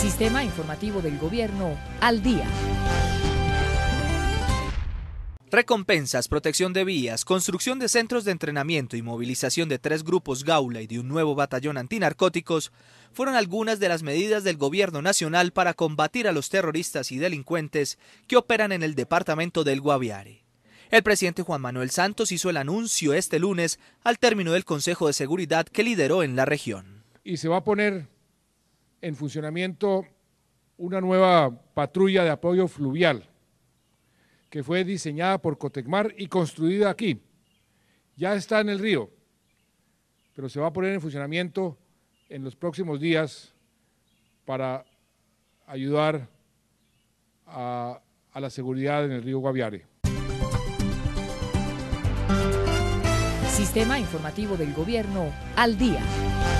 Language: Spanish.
Sistema Informativo del Gobierno al día. Recompensas, protección de vías, construcción de centros de entrenamiento y movilización de 3 grupos Gaula y de un nuevo batallón antinarcóticos fueron algunas de las medidas del Gobierno Nacional para combatir a los terroristas y delincuentes que operan en el departamento del Guaviare. El presidente Juan Manuel Santos hizo el anuncio este lunes al término del Consejo de Seguridad que lideró en la región. Y se va a poner en funcionamiento una nueva patrulla de apoyo fluvial que fue diseñada por Cotecmar y construida aquí. Ya está en el río, pero se va a poner en funcionamiento en los próximos días para ayudar a la seguridad en el río Guaviare. Sistema Informativo del Gobierno al día.